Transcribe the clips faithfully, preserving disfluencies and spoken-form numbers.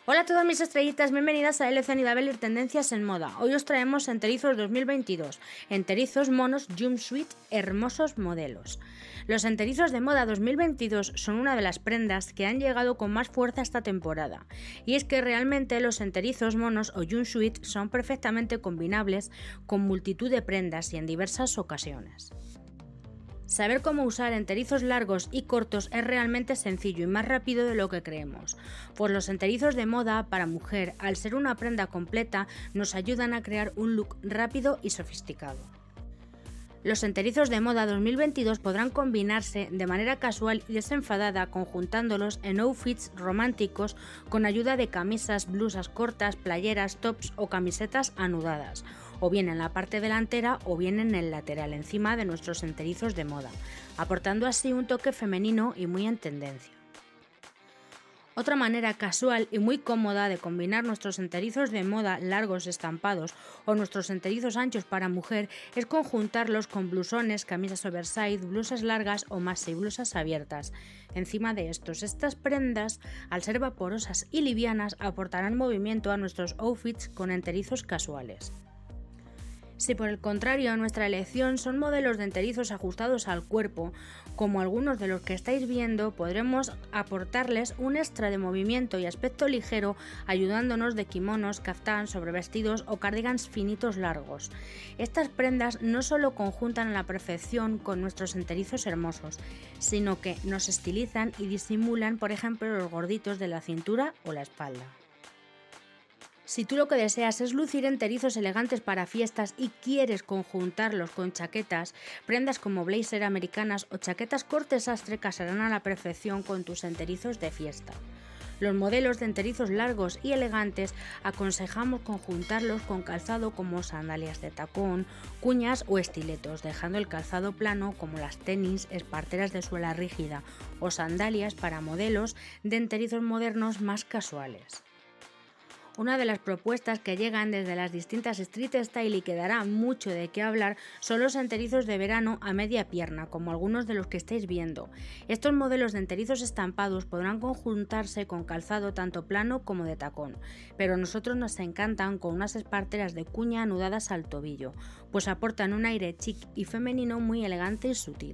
Hola a todas mis estrellitas, bienvenidas a L C Nidabel y Tendencias en Moda. Hoy os traemos enterizos dos mil veintidós, enterizos monos jumpsuit, hermosos modelos. Los enterizos de moda dos mil veintidós son una de las prendas que han llegado con más fuerza esta temporada, y es que realmente los enterizos monos o jumpsuit son perfectamente combinables con multitud de prendas y en diversas ocasiones. Saber cómo usar enterizos largos y cortos es realmente sencillo y más rápido de lo que creemos, pues los enterizos de moda para mujer, al ser una prenda completa, nos ayudan a crear un look rápido y sofisticado. Los enterizos de moda dos mil veintidós podrán combinarse de manera casual y desenfadada conjuntándolos en outfits románticos con ayuda de camisas, blusas cortas, playeras, tops o camisetas anudadas, o bien en la parte delantera o bien en el lateral encima de nuestros enterizos de moda, aportando así un toque femenino y muy en tendencia. Otra manera casual y muy cómoda de combinar nuestros enterizos de moda largos estampados o nuestros enterizos anchos para mujer es conjuntarlos con blusones, camisas oversize, blusas largas o maxi blusas abiertas. Encima de estos, estas prendas, al ser vaporosas y livianas, aportarán movimiento a nuestros outfits con enterizos casuales. Si por el contrario nuestra elección son modelos de enterizos ajustados al cuerpo, como algunos de los que estáis viendo, podremos aportarles un extra de movimiento y aspecto ligero ayudándonos de kimonos, kaftán, sobrevestidos o cardigans finitos largos. Estas prendas no solo conjuntan a la perfección con nuestros enterizos hermosos, sino que nos estilizan y disimulan, por ejemplo, los gorditos de la cintura o la espalda. Si tú lo que deseas es lucir enterizos elegantes para fiestas y quieres conjuntarlos con chaquetas, prendas como blazer americanas o chaquetas corte sastre casarán a la perfección con tus enterizos de fiesta. Los modelos de enterizos largos y elegantes aconsejamos conjuntarlos con calzado como sandalias de tacón, cuñas o estiletos, dejando el calzado plano como las tenis, esparteras de suela rígida o sandalias para modelos de enterizos modernos más casuales. Una de las propuestas que llegan desde las distintas street style y que dará mucho de qué hablar son los enterizos de verano a media pierna, como algunos de los que estáis viendo. Estos modelos de enterizos estampados podrán conjuntarse con calzado tanto plano como de tacón, pero a nosotros nos encantan con unas esparteras de cuña anudadas al tobillo, pues aportan un aire chic y femenino muy elegante y sutil.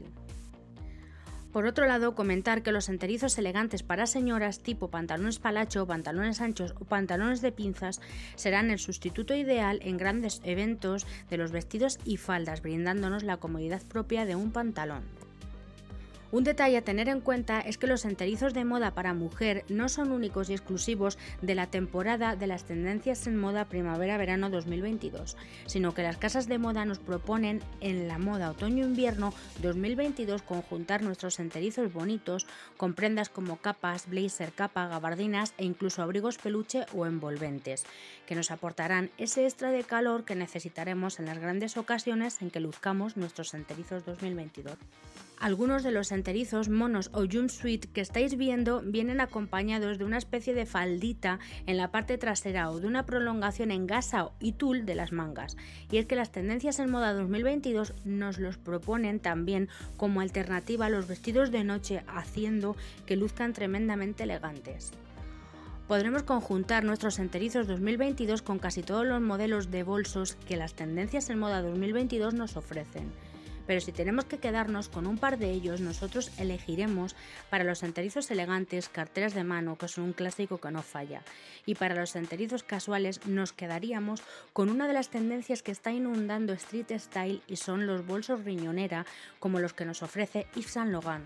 Por otro lado, comentar que los enterizos elegantes para señoras tipo pantalones palacho, pantalones anchos o pantalones de pinzas serán el sustituto ideal en grandes eventos de los vestidos y faldas, brindándonos la comodidad propia de un pantalón. Un detalle a tener en cuenta es que los enterizos de moda para mujer no son únicos y exclusivos de la temporada de las tendencias en moda primavera-verano dos mil veintidós, sino que las casas de moda nos proponen en la moda otoño-invierno dos mil veintidós conjuntar nuestros enterizos bonitos con prendas como capas, blazer, capa, gabardinas e incluso abrigos peluche o envolventes, que nos aportarán ese extra de calor que necesitaremos en las grandes ocasiones en que luzcamos nuestros enterizos dos mil veintidós. Algunos de los enterizos monos o jumpsuit que estáis viendo vienen acompañados de una especie de faldita en la parte trasera o de una prolongación en gasa y tul de las mangas, y es que las tendencias en moda dos mil veintidós nos los proponen también como alternativa a los vestidos de noche, haciendo que luzcan tremendamente elegantes. Podremos conjuntar nuestros enterizos dos mil veintidós con casi todos los modelos de bolsos que las tendencias en moda dos mil veintidós nos ofrecen. Pero si tenemos que quedarnos con un par de ellos, nosotros elegiremos para los enterizos elegantes carteras de mano, que son un clásico que no falla, y para los enterizos casuales nos quedaríamos con una de las tendencias que está inundando street style y son los bolsos riñonera como los que nos ofrece Yves Saint Laurent.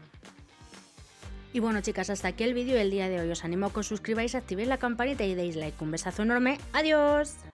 Y bueno chicas, hasta aquí el vídeo del día de hoy. Os animo a que os suscribáis, activéis la campanita y deis like. Un besazo enorme. ¡Adiós!